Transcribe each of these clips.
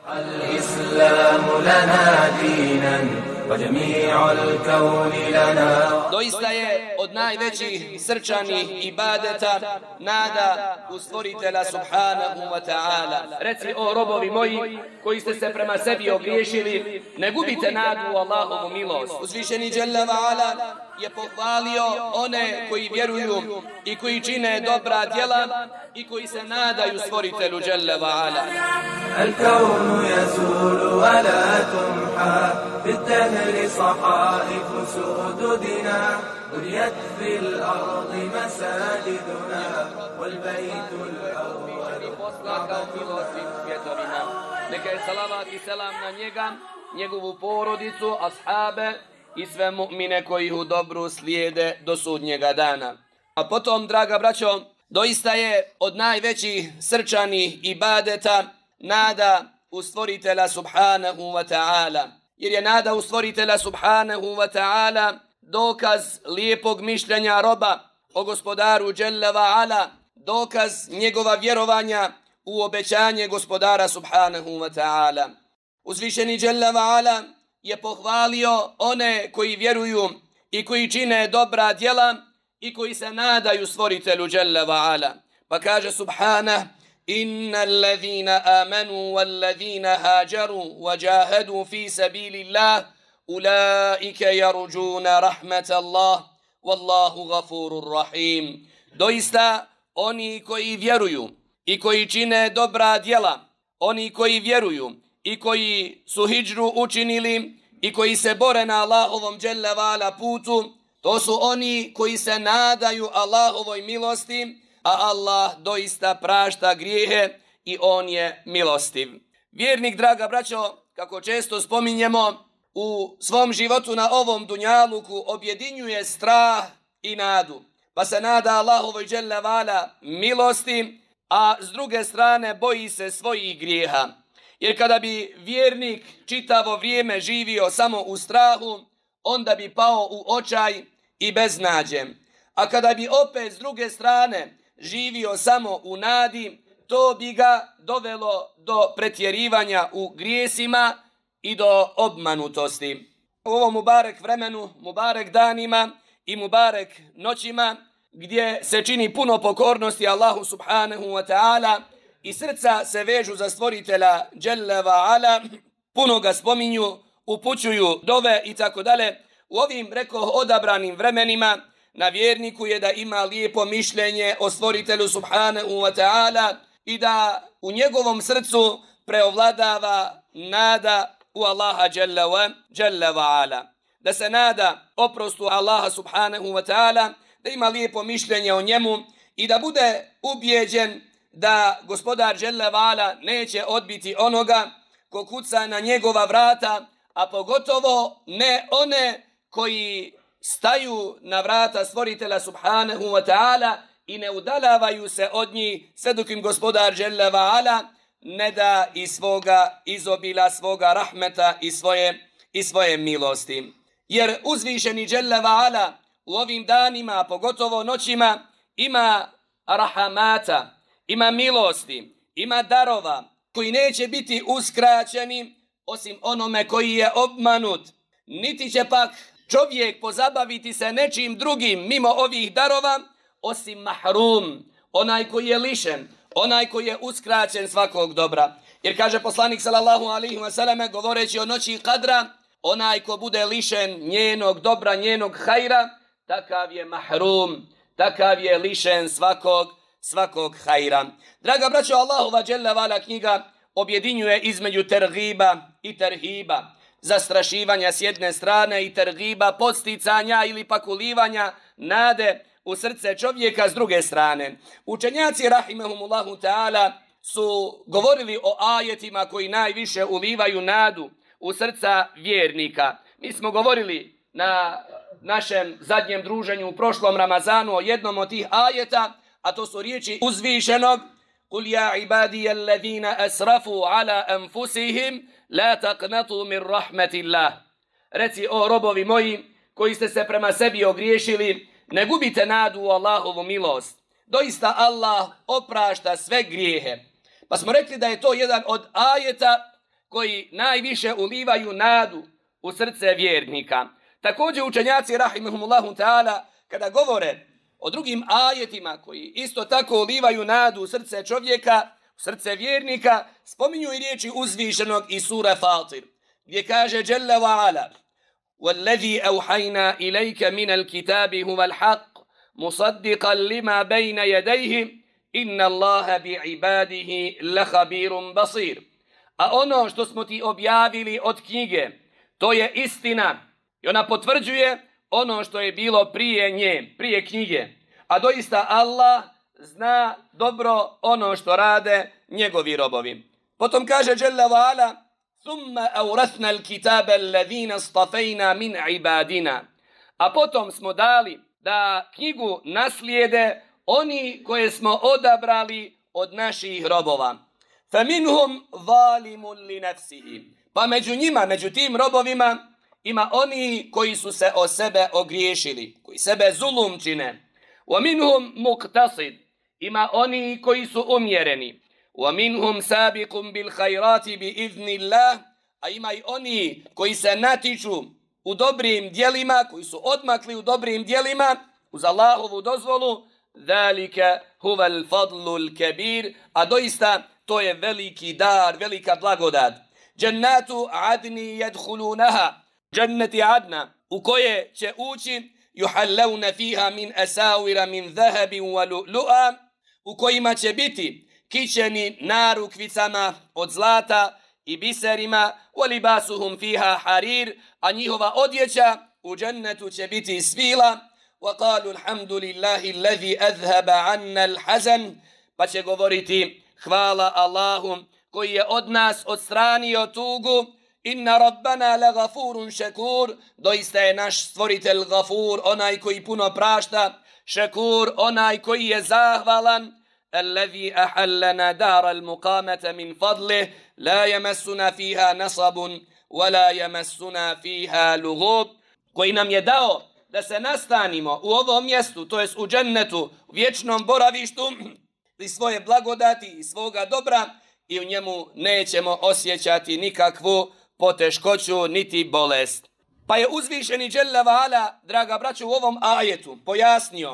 الإسلام لنا دينا وجميع الكون لنا. Doista je od najvećih srčanih ibadeta nada u stvoritelja subhanahu wa ta'ala. Reci, o robovi moji koji ste se prema sebi ogriješili, ne gubite nadu u Allahovu milost. Uzvišeni Jalla wa Ala je pohvalio one koji vjeruju i koji čine dobra djela i koji se nadaju stvoritelju Jalla wa Ala. الكون يزول ولا تمحى في الدهر صحائف سؤددنا بنيت في الأرض مساجدنا والبيت الأول. Neka je salavat i selam na njega, njegovu porodicu, ashabe i sve mu'mine koji u dobru slijede do sudnjega dana. A potom, draga braćo, doista je od najvećih srčanih ibadeta nada u stvoritelja subhanahu wa ta'ala. Jer je nada u stvoritelja subhanahu wa ta'ala dokaz lijepog mišljenja roba o gospodaru Jalla wa Ala, dokaz njegova vjerovanja u obećanje gospodara subhanahu wa ta'ala. Uzvišeni Jalla wa Ala je pohvalio one koji vjeruju i koji čine dobra djela i koji se nadaju stvoritelju Jalla wa Ala. Pa kaže subhanah: إن الذين آمنوا والذين هاجروا وجاهدوا في سبيل الله أولئك يرجون رحمة الله والله غفور رحيم. Doista oni koji vjeruju i koji čine dobra djela, oni koji vjeruju i koji su hidžru učinili i koji se bore na Allahovom Jalla wa Ala putu, to su oni koji se nadaju Allahovoj milosti, a Allah doista prašta grijehe i on je milostiv. Vjernik, draga braćo, kako često spominjemo, u svom životu na ovom dunjaluku objedinjuje strah i nadu. Pa se nada Allahovoj Jalla wa Ala milosti, a s druge strane boji se svojih grijeha. Jer kada bi vjernik čitavo vrijeme živio samo u strahu, onda bi pao u očaj i beznađe. A kada bi opet s druge strane živio samo u nadi, to bi ga dovelo do pretjerivanja u grijesima i do obmanutosti. U ovom mubarek vremenu, mubarek danima i mubarek noćima, gdje se čini puno pokornosti Allahu subhanahu wa ta'ala i srca se vežu za stvoritelja Jalla wa Ala, puno ga spominju, upućuju dove i tako dalje. U ovim, rekoh, odabranim vremenima na vjerniku je da ima lijepo mišljenje o stvoritelju subhanahu wa ta'ala i da u njegovom srcu preovladava nada u Allaha Jalla wa Ala. Da se nada oprostu Allaha subhanahu wa ta'ala, da ima lijepo mišljenje o njemu i da bude ubijeđen da gospodar Jalla wa Ala neće odbiti onoga ko kuca na njegova vrata, a pogotovo ne one koji staju na vrata stvoritelja subhanahu wa ta'ala i ne udalavaju se od njih sve dok im gospodar Jalla wa Ala ne da iz svoga izobila, svoga rahmeta i svoje milosti. Jer uzvišeni Jalla wa Ala u ovim danima, pogotovo noćima, ima rahamata, ima milosti, ima darova koji neće biti uskraćeni osim onome koji je obmanut. Niti će pak čovjek pozabaviti se nečim drugim mimo ovih darova osim mahrum, onaj koji je lišen, onaj koji je uskraćen svakog dobra. Jer kaže poslanik sallallahu alaihi wa sallam, govoreći o noći kadra, onaj ko bude lišen njenog dobra, njenog hajra, takav je mahrum, takav je lišen svakog hajra. Draga braćo, Allahova Jalla wa Ala knjiga objedinjuje između tergiba i terhiba, zastrašivanja s jedne strane i tergiba, podsticanja ili pakulivanja nade u srce čovjeka s druge strane. Učenjaci rahimahumullahu ta'ala su govorili o ajetima koji najviše ulivaju nadu u srca vjernika. Mi smo govorili na našem zadnjem druženju u prošlom Ramazanu o jednom od tih ajeta, a to su riječi uzvišenog: قُلْ يَا عِبَادِيَ الَّذِينَ أَسْرَفُوا عَلَى أَنفُسِهِمْ لَا تَقْنَطُوا مِنْ رَحْمَةِ اللَّهِ. Reci, o robovi moji koji ste se prema sebi ogriješili, ne gubite nadu u Allahovu milost. Doista Allah oprašta sve grijehe. Pa smo rekli da je to jedan od ajeta koji najviše ulivaju nadu u srce vjernika. Također učenjaci rahimahumullahu ta'ala kada govore o drugim ajetima koji isto tako ulivaju nadu u srce čovjeka, u srce vjernika, spominju i riječi uzvišenog iz sura Fatir, gdje kaže Jalla wa ala: وَالَّذِي أَوْحَيْنَا إِلَيْكَ مِنَ الْكِتَابِ هُوَ الْحَقُّ مُصَدِّقًا لِمَا بَيْنَ يَدَيْهِ إِنَّ اللَّهَ بِعِبَادِهِ لَخَبِيرٌ بَصِيرٌ. A ono što smo ti objavili od knjige, to je istina i ona potvrđuje ono što je bilo prije nje, prije knjige. A doista Allah zna dobro ono što rade njegovi robovi. Potom kaže Jalla wa ala: ثُمَّ أَوْرَثْنَا الْكِتَابَ الَّذِينَ اصْطَفَيْنَا مِنْ عِبَادِنَا. A potom smo dali da knjigu naslijede oni koje smo odabrali od naših robova. فَمِنْهُمْ ظَالِمٌ لِنَفْسِهِ. Pa među njima, među tim robovima, ima oni koji su se o sebe ogriješili, koji sebe zulum čine. وَمِنْهُمْ مُقْتَصِدٌ. Ima oni koji su umjereni. وَمِنْهُمْ سَابِقٌ بِالْخَيْرَاتِ بِإِذْنِ اللَّهِ. A ima i oni koji se natiču u dobrim djelima, koji su odmakli u dobrim djelima, uz Allahovu dozvolu. ذَلِكَ هُوَ الْفَضْلُ الْكَبِيرُ. A doista to je veliki dar, velika blagodat. جَنَّاتُ عَدْنِ يَدْخُلُونَهَا. Dženneti Adna, u koje će ući يُحَلَّوْنَ فِيهَا مِنْ أَسَاوِرَ مِنْ ذَهَبٍ وَلُؤْلُؤًا. U kojima će biti kićeni narukvicama od zlata i biserima. وَلِبَاسُهُمْ فِيهَا حَرِيرٌ. A njihova odjeća u džennetu će biti svila. وَقَالُوا الْحَمْدُ لِلَّهِ الَّذِي أَذْهَبَ عَنَّا الْحَزَنَ. Pa će govoriti: hvala Allahu koji je od nas odstranio tugu. Inna rabbana la gafurun šekur. Doista je naš stvoritelj gafur, onaj koji puno prašta. Šekur, onaj koji je zahvalan. Allazi ahallana dar al-muqamata min fadlih. La yamassuna fiha nasabun, wa la yamassuna fiha lughub. Koji nam je dao da se nastanimo u ovom mjestu, to jest u džennetu, u vječnom boravištu, i svoje blagodati i svoga dobra, i u njemu nećemo osjećati nikakvu poteškoću niti bolest. Pa je uzvišeni Jalla wa ala, draga braćo, u ovom ajetu pojasnio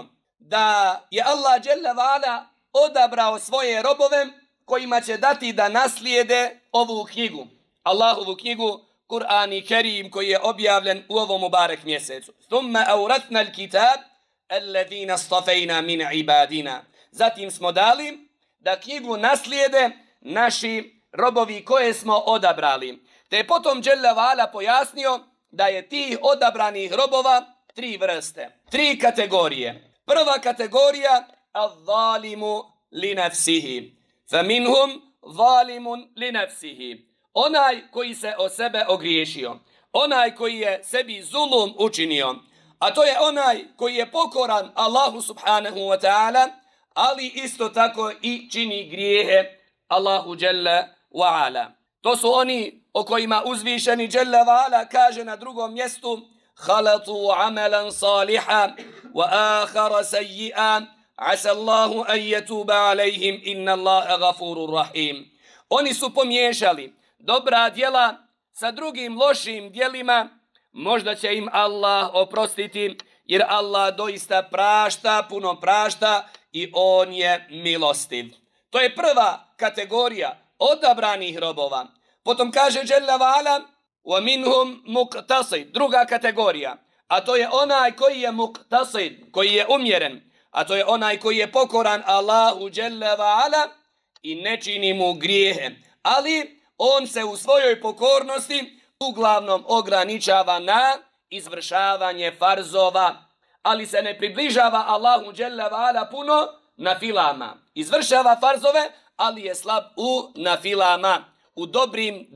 da je Allah Jalla wa ala odabrao svoje robove kojima će dati da naslijede ovu knjigu, Allahovu knjigu, Kur'an i Kerim, koji je objavljen u ovom mubarek mjesecu. ثُمَّ أَوْرَثْنَا الْكِتَابَ الَّذِينَ اصْطَفَيْنَا مِنْ عِبَادِنَا. Zatim smo dali da knjigu naslijede naši robovi koje smo odabrali. Te je potom Jalla wa ala pojasnio da je tih odabranih robova tri vrste, tri kategorije. Prva kategorija: al-zalimu li nafsihi. فَمِنْهُمْ ظَالِمٌ لِنَفْسِهِ. Onaj koji se o sebe ogriješio, onaj koji je sebi zulum učinio, a to je onaj koji je pokoran Allahu subhanahu wa ta'ala, ali isto tako i čini grijehe Allahu Jalla wa ala. To su oni o kojima uzvišeni Jalla wa ala kaže na drugom mjestu: خَلَطُوا عَمَلًا صَالِحًا وَآخَرَ سَيِّئًا عَسَى اللَّهُ أَنْ يَتُوبَ عَلَيْهِمْ إِنَّ اللَّهَ غَفُورٌ رَحِيمٌ. Oni su pomiješali dobra djela sa drugim lošim djelima, možda će im Allah oprostiti, jer Allah doista prašta, puno prašta i on je milostiv. To je prva kategorija odabranih robova. Potom kaže Jalla wa ala: وَمِنْهُمْ مُقْتَصِدٌ. Druga kategorija, a to je onaj koji je muqtasid, koji je umjeren, a to je onaj koji je pokoran Allahu Jalla wa ala i ne čini mu grijehe, ali on se u svojoj pokornosti uglavnom ograničava na izvršavanje farzova, ali se ne približava Allahu Jalla wa ala puno na filama. Izvršava farzove, ali je slab u nafilama, u dobrim,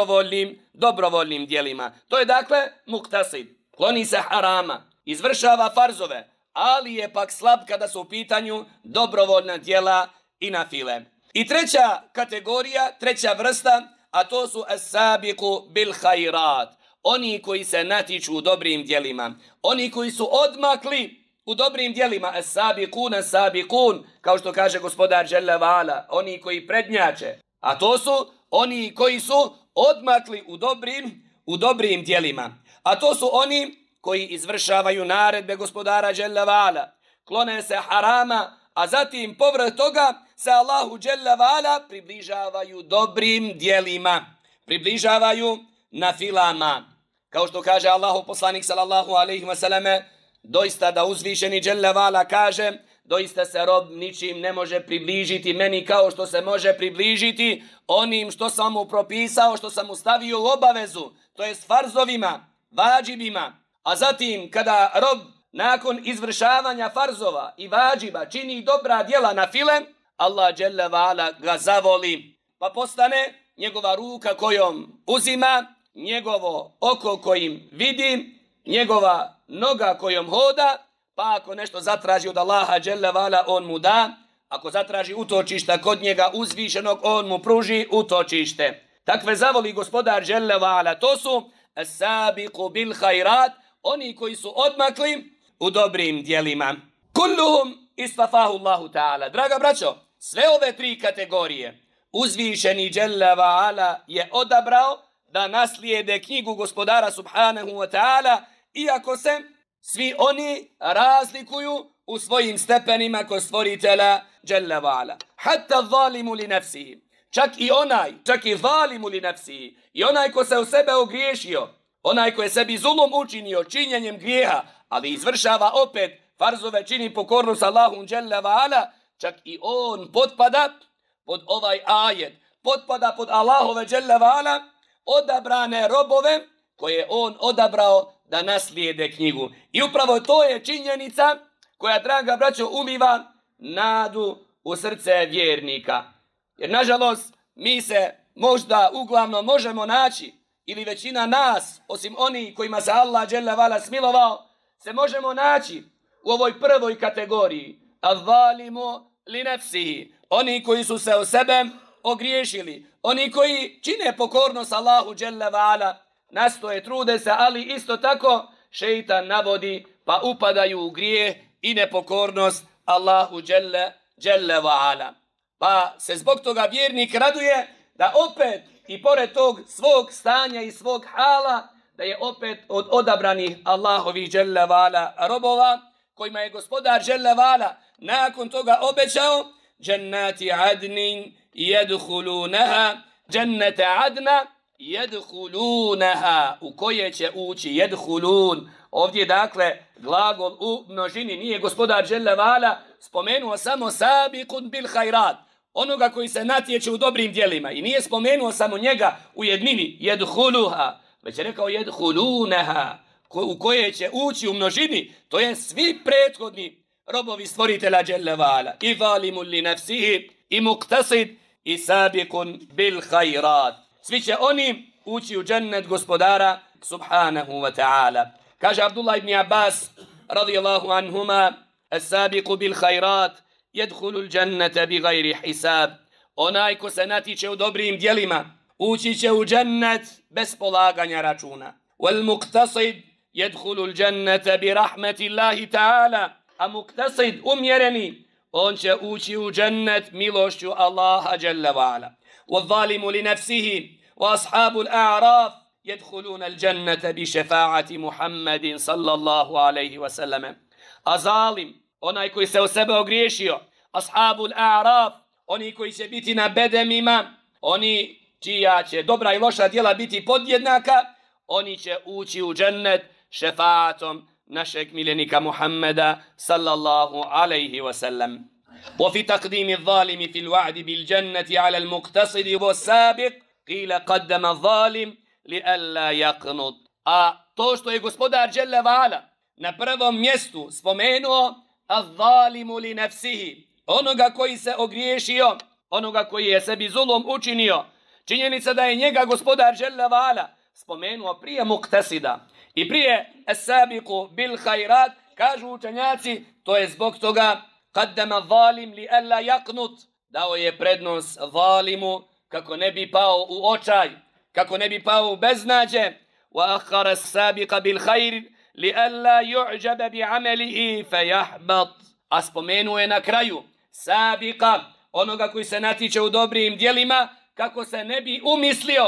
dobrovoljnim djelima. To je dakle muqtasid. Kloni se harama, izvršava farzove, ali je pak slab kada su u pitanju dobrovoljna djela i nafile. I treća kategorija, treća vrsta, a to su as-sabiqu bil khairat. Oni koji se natiču u dobrim djelima. Oni koji su odmakli u dobrim djelima. As-sabiqun, as-sabiqun, kao što kaže gospodar Jalla wa ala. Oni koji prednjače. A to su oni koji su odmakli u dobrim djelima. A to su oni koji izvršavaju naredbe gospodara Dželle Vala, klone se harama, a zatim povrh toga se Allahu Dželle Vala približavaju dobrim djelima, približavaju na filama. Kao što kaže Allahu poslanik sallallahu alejhi ve selleme, doista da uzvišeni Dželle Vala kaže, doista se rob ničim ne može približiti meni kao što se može približiti onim što sam mu propisao, što sam mu stavio u obavezu, to jest farzovima, vađibima. A zatim kada rob nakon izvršavanja farzova i vađiba čini dobra djela na file, Allah Dželle Vala ga zavoli, pa postane njegova ruka kojom uzima, njegovo oko kojim vidi, njegova noga kojom hoda, pa ako nešto zatraži od Allaha Dželle Vala, on mu da, ako zatraži utočišta kod njega uzvišenog, on mu pruži utočište. Takve zavoli gospodar Dželle Vala, to su as-sabiqu bil khairat, oni koji su odmakli u dobrim djelima. Kulluhum istafahu Allahu ta'ala. Draga braćo, sve ove tri kategorije uzvišeni Dželle Vala je odabrao da naslijede knjigu gospodara subhanahu wa ta'ala, iako se svi oni razlikuju u svojim stepenima kod stvoritela Dželle Vala. Hatta zalimu li nafsihi. Čak i zalimu li nafsihi. I onaj ko se u sebe ogriješio, onaj ko je sebi zulum učinio činjenjem grijeha, ali izvršava opet farzove, čini pokornost Allahu Dželle Vala, čak i on potpada pod ovaj ajet, potpada pod Allahove Dželle Vala odabrane robove koje on odabrao da naslijede knjigu. I upravo to je činjenica koja, draga braćo, uliva nadu u srce vjernika. Jer nažalost mi se možda uglavnom možemo naći, ili većina nas, osim oni kojima se Allah Dželle Vala smilovao, se možemo naći u ovoj prvoj kategoriji, az-zalimu li nafsihi, oni koji su se o sebe ogriješili, oni koji čine pokornost Allahu Dželle Vala, nastoje, trude se, ali isto tako šeitan navodi pa upadaju u grijeh i nepokornost Allahu Dželle Vala. Pa se zbog toga vjernik raduje da opet i pored tog svog stanja i svog hala, da je opet od odabranih Allahovih Dželle Vala robova, kojima je gospodar Dželle Vala nakon toga obećao džennati adnin jedhulunaha, džennete adna jedhulunaha, u koje će ući, jedhulun. Ovdje dakle glagol u množini, nije gospodar Dželle Vala spomenuo samo sabiqun bil khairat, onoga koji se natječe u dobrim djelima, i nije spomenuo samo njega u jednini, jedhuluha, već je rekao jedhulunaha, u koje će ući u množini, to je svi prethodni robovi stvoritela Dželle Vala, i zalimun li nafsihi, i muqtasid, i sabiqun bil khairat. Svi će oni ući u džennet gospodara subhanahu wa ta'ala. Kaže Abdullah ibn Abbas radijallahu anhuma, as-sabiqu bil khairat jedhulu l'džennete bi gajri hisab. Onaj ko se natiče u dobrim djelima ući će u džennet bez polaganja računa. Wal muqtasid jedhulu l'džennete bi rahmeti Allahi ta'ala. A muqtasid, umjereni, on će ući u džennet milošću Allaha Dželle Vala. والظالم لنفسه وأصحاب الأعراف يدخلون الجنة بشفاعة محمد صلى الله عليه وسلم. الظالم, onaj koji se o sebe ogriješio, ashabul a'raf, oni koji će biti na bedemima, oni čija će dobra i loša djela biti podjednaka, oni će ući u džennet šefaatom našeg miljenika Muhammeda sallallahu alaihi wasallam. وفي تقديم الظالم في الوعد بالجنة على المقتصد والسابق قيل قدم الظالم لئلا يقنط. A to što je gospodar Dželle Vala na prvom mjestu spomenuo az-zalimu li nafsihi, onoga koji se ogriješio, onoga koji je sebi zulum učinio, činjenica da je njega gospodar Dželle Vala spomenuo prije muqtasida i prije as-sabiqu bil khairat, kažu učenjaci, to je zbog toga qaddama zalim li alla yaqnut, dao je prednost zalimu kako ne bi pao u očaj, kako ne bi pao u beznađe, wa akhara as-sabiqa bil khair li alla yu'jaba bi amalihi fayahbat. A spomenuo je na kraju sabiqa, onoga koji se natiče u dobrim djelima, kako se ne bi umislio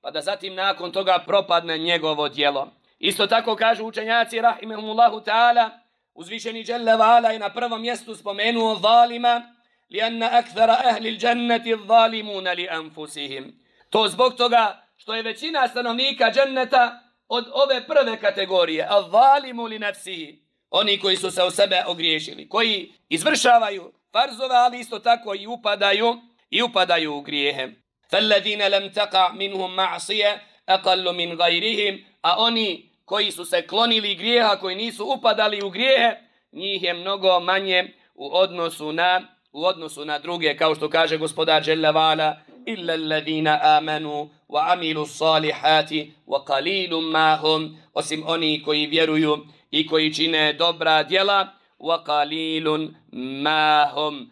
pa da zatim nakon toga propadne njegovo djelo. Isto tako kažu učenjaci rahimehumullahu ta'ala, uzvišeni dželle ve ala je na prvom mjestu spomenuo zalima, lianna akthara ahli al-jannati zalimuna li anfusihim. To zbog toga što je većina stanovnika dženneta od ove prve kategorije, al-zalimu li nafsihi, oni koji su se u sebe ogriješili, koji izvršavaju farzove, ali isto tako i upadaju u grijehe. فَالَّذِينَ لَمْ تَقَعْ مِنْهُمْ مَعْصِيَ أَقَلُّ مِنْ غَيْرِهِمْ. A oni koji su se klonili grijeha, koji nisu upadali u grijehe, njih je mnogo manje u odnosu na druge, kao što kaže gospodar dželle ve ala, إِلَّا الَّذِينَ آمَنُوا وَعَمِلُوا الصَّالِحَاتِ وَقَلِيلٌ مَا هُمْ. Osim oni koji vjeruju i koji čine dobra djela, وَقَلِيلٌ مَا هُمْ.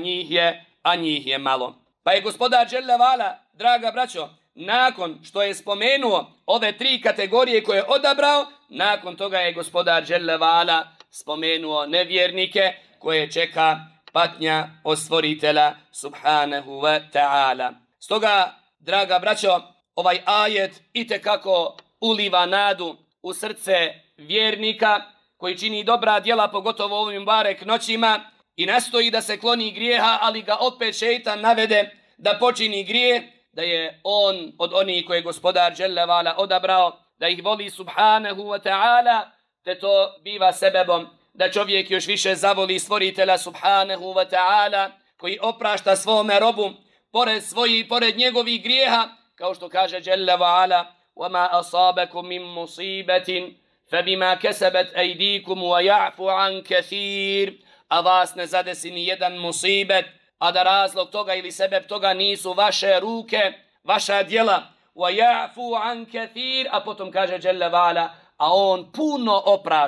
A njih je malo. Pa je gospodar dželle ve ala, draga braćo, nakon što je spomenuo ove tri kategorije koje je odabrao, nakon toga je gospodar dželle ve ala spomenuo nevjernike koje čeka patnja od stvoritelja subhanahu wa ta'ala. Stoga, draga braćo, ovaj ajet itekako uliva nadu u srce vjernika koji čini dobra djela, pogotovo u ovim barek noćima, i nastoji da se kloni grijeha, ali ga opet šejtan navede da počini grijeh, da je on od onih koje je gospodar dželle ve ala odabrao, da ih voli subhanahu wa ta'ala, te to biva sebebom da čovjek još više zavoli stvoritelja subhanahu wa ta'ala, koji oprašta svome robu pored njegovih grijeha, kao što kaže dželle ve ala, وَمَا أَصَابَكُمْ مِنْ مُصِيبَةٍ فَبِمَا كَسَبَتْ أَيْدِيكُمْ وَيَعْفُ عَنْ كَثِيرٍ. A vas ne zadesi ni jedan musibet, a da razlog toga ili sebeb toga nisu vaše ruke, vaša djela. وَيَعْفُ عَنْ كَثِيرٍ. A potom kaže dželle ve ala, a on puno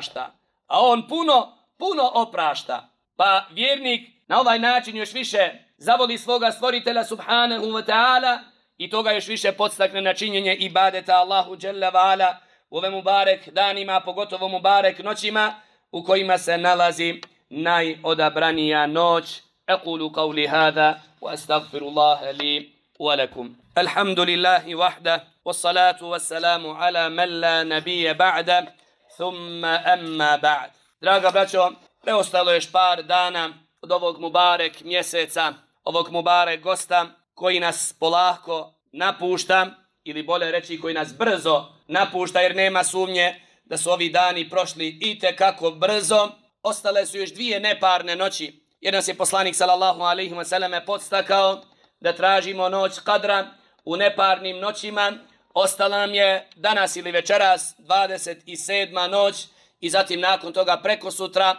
oprašta. Pa vjernik na ovaj način još više zavoli svoga stvoritelja subhanahu wa ta'ala i toga još više podstakne na činjenje ibadeta Allahu dželle ve ala u ove mubarek danima, pogotovo mubarek noćima u kojima se nalazi najodabranija noć. Aqulu qawli hada wa astaghfirullaha li wa lakum. Alhamdulillahi wahda wassalatu wassalamu ala man la nabiyya ba'da thumma amma ba'd. Draga braćo, preostalo je još par dana od ovog mubarek mjeseca, ovog mubarek gosta koji nas polako napušta, ili bolje reći koji nas brzo napušta, jer nema sumnje da su ovi dani prošli itekako brzo. Ostale su još dvije neparne noći, jer nas je poslanik sallallahu alejhi ve selleme podstakao da tražimo noć kadra u neparnim noćima. Ostala nam je danas ili večeras 27. noć i zatim nakon toga preko sutra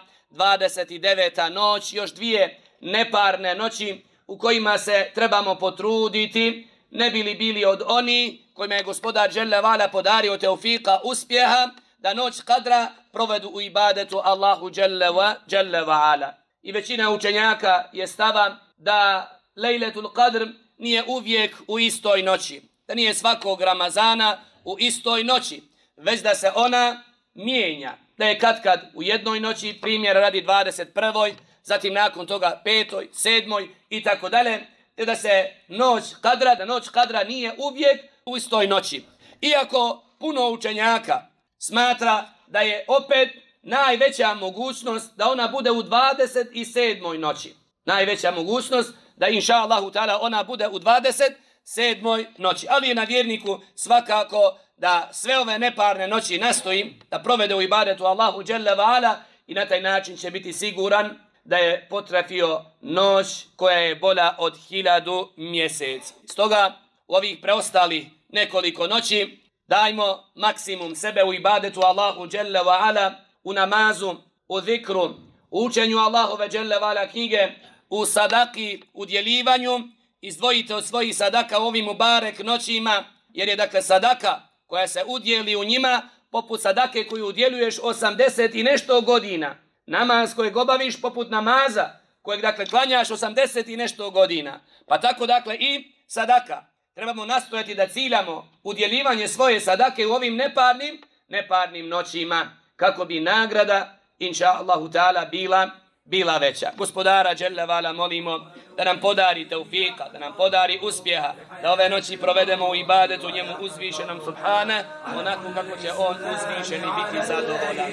29. noć, još dvije neparne noći u kojima se trebamo potruditi, ne bi li bili od oni kojima je gospodar dželle ve ala podario teufika, uspjeha, da noć kadra provedu u ibadetu Allahu dželle ve ala. I većina učenjaka je stava da Lejletul Qadr nije uvijek u istoj noći, da nije svakog Ramazana u istoj noći, već da se ona mijenja, da je kad u jednoj noći, primjer radi 21. zatim nakon toga 5., 7. i tako dalje, te da se noć kadra nije uvijek u istoj noći. Iako puno učenjaka smatra da je opet najveća mogućnost da ona bude u 27. noći. Najveća mogućnost da inša Allahu ta'ala ona bude u 27. noći. Ali je na vjerniku svakako da sve ove neparne noći nastoji da provede u ibadetu Allahu dželle ve ala i na taj način će biti siguran da je potrafio noć koja je bolja od 1000 mjeseci. Stoga u ovih preostalih nekoliko noći dajmo maksimum sebe u ibadetu Allahu dželle ve ala, u namazu, u zikru, u učenju Allahove dželle ve ala knjige, u sadaki, u djelivanju. Izdvojite od svojih sadaka u ovim mubarek noćima, jer je dakle sadaka koja se udjeli u njima poput sadake koju udjeljuješ 80 i nešto godina. Namaz kojeg obaviš poput namaza kojeg dakle klanjaš 80 i nešto godina. Pa tako dakle i sadaka. Trebamo nastojati da ciljamo udjeljivanje svoje sadake u ovim neparnim noćima, kako bi nagrada inša Allahu ta'ala bila bila veća. Gospodara dželle vala molimo da nam podari teufika, da nam podari uspjeha, da ove noći provedemo u ibadetu njemu uzvišenom subhana, onako kako će on uzvišeni biti zadovoljan.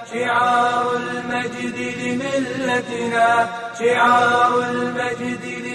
شعار المجد لملتنا